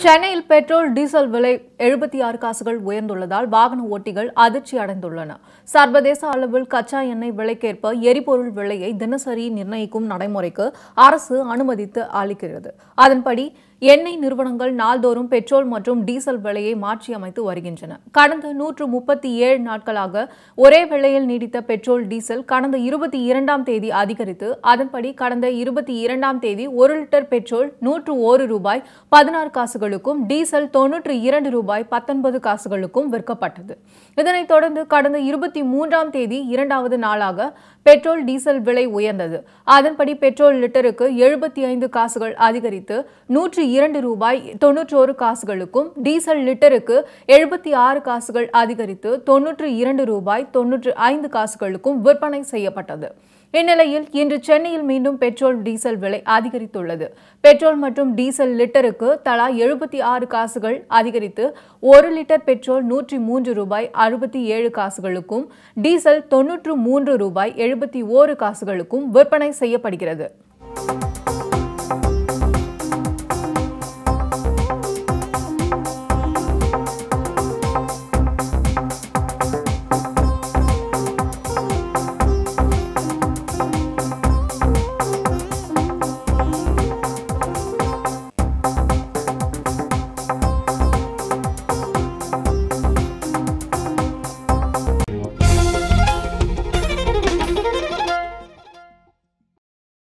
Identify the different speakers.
Speaker 1: சென்னையில் petrol diesel விலை 76 காசுகள் உயர்ந்துள்ளதால் வாகன ஓட்டிகள் அதிர்ச்சி அடைந்துள்ளனர். சர்வதேச அளவில் கச்சா எண்ணெய் விலைக்கேற்ப எரிபொருள் விலையை தினசரி நிர்ணயிக்கும் நடைமுறைக்கு அரசு அனுமதித்து அளிக்கிறது. அதன்படி எண்ணெய் நிறுவனங்கள் நாள்தோறும் பெட்ரோல் மற்றும் டீசல் விலையை மாற்றியமைத்து வருகின்றன. கடந்த 137 நாட்களாக ஒரே விலையில் நீடித்த பெட்ரோல் டீசல் கடந்த 22ஆம் தேதி அதிகரித்து அதன்படி கடந்த 22ஆம் தேதி 1 லிட்டர் பெட்ரோல் 101 ரூபாய் 16 காசுகளுக்கும் டீசல் 92 ரூபாய் 19 காசுகளுக்கும் விற்கப்பட்டது. இதனைத் தொடர்ந்து கடந்த 23ஆம் தேதி இரண்டாவது நாளாக பெட்ரோல் டீசல் விலை உயர்ந்தது. அதன்படி பெட்ரோல் லிட்டருக்கு 75 காசுகள் அதிகரித்து 102 ரூபாய் 91 காசுகளுக்கும் டீசல் லிட்டருக்கு 76 காசுகள் அதிகரித்து 92 ரூபாய் 95 காசுகளுக்கும் விற்பனை செய்யப்பட்டது. இந்நிலையில் இன்று சென்னையில் மீண்டும் பெட்ரோல் டீசல் விலை அதிகரித்துள்ளது. பெட்ரோல் மற்றும் டீசல் லிட்டருக்கு தலா 76 காசுகள் அதிகரித்து 1 லிட்டர் பெட்ரோல் 103 ரூபாய் 67 காசுகளுக்கும் டீசல் 93 ரூபாய் 71 காசுகளுக்கும் விற்பனை செய்யப்படுகிறது.